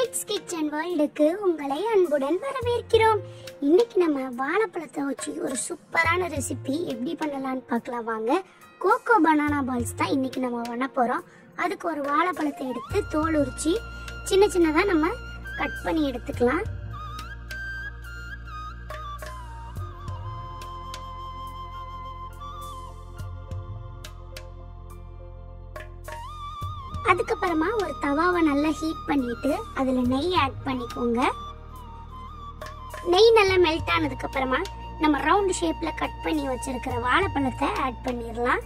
Kids kitchen வேர்ல்டுக்கு உங்களை அன்புடன் வரவேற்கிறோம். இன்னைக்கு நம்ம வாழைப்பழத்தை வச்சு ஒரு சூப்பரான ரெசிபி எப்படி பண்ணலாம்னு பார்க்கலாம் வாங்க. கோகோ பனானா பால்ஸ் தான் இன்னைக்கு நம்ம பண்ண போறோம். அதுக்கு ஒரு வாழைப்பழத்தை எடுத்து தோல் உரிச்சு சின்ன சின்னதா நம்ம கட் பண்ணி எடுத்துக்கலாம். அதுக்கப்புறமா ஒரு தவாவை நல்லா ஹீட் பண்ணிட்டு அதுல நெய் ஆட் பண்ணிக்கோங்க. நெய் நல்லா மெல்ட் ஆனதுக்கு அப்புறமா நம்ம ரவுண்ட் ஷேப்ல கட் பண்ணி வச்சிருக்கிற வாழைப்பழத்தை ஆட் பண்ணிடலாம்.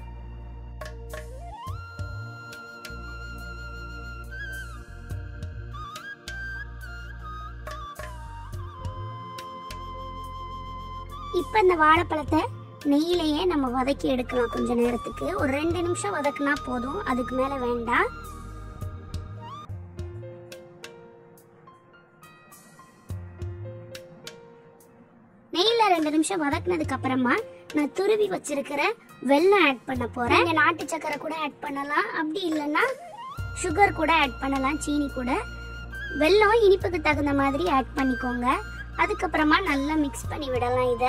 இப்ப இந்த வாழைப்பழத்தை நெய்யிலேயே நம்ம வதக்கி எடுக்கலாம். கொஞ்ச நேரத்துக்கு ஒரு 2 நிமிஷம் வதக்குனா போதும், அதுக்கு மேல வேண்டாம். நெய்யில 2 நிமிஷம் வதக்குனதுக்கு அப்புறமா நான் துருவி வச்சிருக்கிற வெல்லம் ஆட் பண்ண போறேன். நீங்க நாட்டு சக்கரை கூட ஆட் பண்ணலாம், அப்படி இல்லைன்னா சுகர் கூட ஆட் பண்ணலாம், சீனி கூட. வெல்லம் இனிப்புக்கு தகுந்த மாதிரி ஆட் பண்ணிக்கோங்க. அதுக்கப்புறமா நல்லா மிக்ஸ் பண்ணி விடலாம். இதை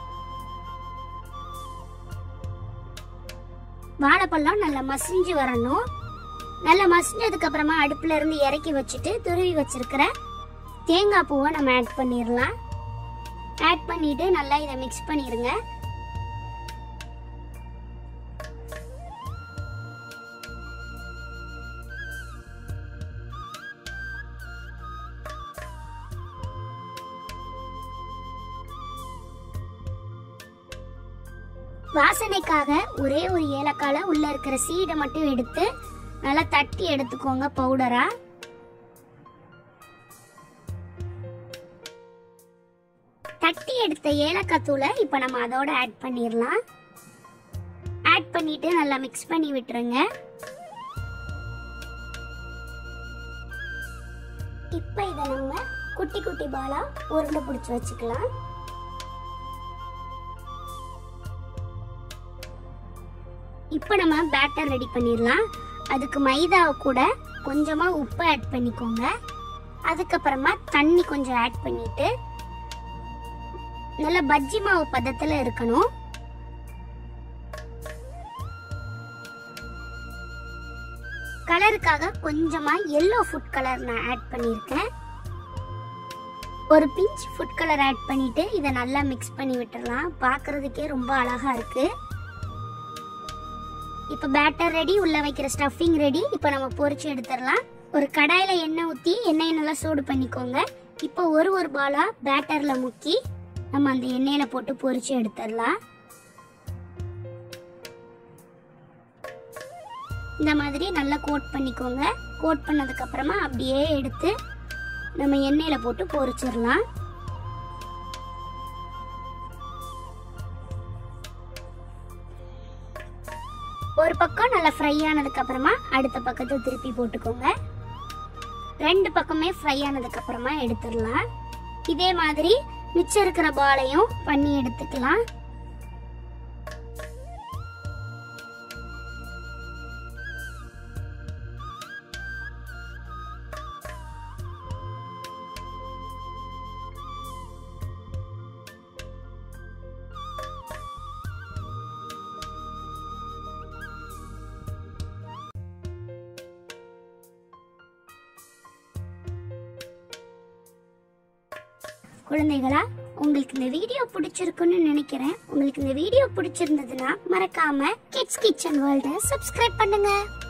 வாழைப்பழம் நல்லா மசிஞ்சு வரணும். நல்லா மசிஞ்சதுக்கு அப்புறமா அடுப்புல இருந்து இறக்கி வச்சுட்டு துருவி வச்சிருக்கிற தேங்காய் பூவை நம்ம ஆட் பண்ணிடலாம். ஆட் பண்ணிட்டு நல்லா இதை மிக்ஸ் பண்ணிருங்க. வாசனைக்காக ஒரே ஒரு ஏலக்காய் உள்ள இருக்கிற சீடை மட்டும் எடுத்து நல்லா தட்டி எடுத்துக்கோங்க பவுடரா. தட்டி எடுத்த ஏலக்காய் தூளை இப்ப நம்ம அதோட ஆட் பண்ணிடலாம். ஆட் பண்ணிட்டு நல்லா மிக்ஸ் பண்ணி விட்டுருங்க. இப்ப இத நம்ம குட்டி குட்டி பாலா உருண்டை பிடிச்சு வச்சுக்கலாம். இப்ப நம்ம பேட்டர் ரெடி பண்ணிடலாம். அதுக்கு மைதாவை கூட கொஞ்சமா உப்பு ஆட் பண்ணிக்கோங்க. அதுக்கப்புறமா தண்ணி கொஞ்சம் ஆட் பண்ணிட்டு நல்ல பஜ்ஜி மாவு பதத்துல இருக்கணும். கலருக்காக கொஞ்சமா எல்லோ ஃபுட் கலர் நான் ஆட் பண்ணிருக்கேன். ஒரு பிஞ்ச் ஃபுட் கலர் ஆட் பண்ணிட்டு இதை நல்லா மிக்ஸ் பண்ணி விட்டுறலாம். பார்க்கிறதுக்கே ரொம்ப அழகா இருக்கு. இப்ப பேட்டர் ரெடி, உள்ள வைக்கிற ஸ்டஃபிங் ரெடி. இப்ப நம்ம பொரிச்சு எடுத்துடலாம். ஒரு கடாயில எண்ணெய் ஊத்தி எண்ணெயை நல்லா சூடு பண்ணிக்கோங்க. இப்போ ஒரு பாலா பேட்டர்ல முக்கி நம்ம அந்த எண்ணெயில போட்டு பொரிச்சு எடுத்துடலாம். இந்த மாதிரி நல்லா கோட் பண்ணிக்கோங்க. கோட் பண்ணதுக்கு அப்புறமா அப்படியே எடுத்து நம்ம எண்ணெயில போட்டு பொரிச்சிடலாம். ஒரு பக்கம் நல்லா ஃப்ரை ஆனதுக்கு அப்புறமா அடுத்த பக்கத்தை திருப்பி போட்டுக்கோங்க. 2 பக்கமே ஃப்ரை ஆனதுக்கு அப்புறமா எடுத்துடலாம். இதே மாதிரி மிச்சம் இருக்கிற பாலையும் பண்ணி எடுத்துக்கலாம். குழந்தைகளா, உங்களுக்கு இந்த வீடியோ பிடிச்சிருக்குன்னு நினைக்கிறேன். உங்களுக்கு இந்த வீடியோ பிடிச்சிருந்ததுன்னா மறக்காம கிட்ஸ் கிச்சன் வேர்ல்ட சப்ஸ்கிரைப் பண்ணுங்க.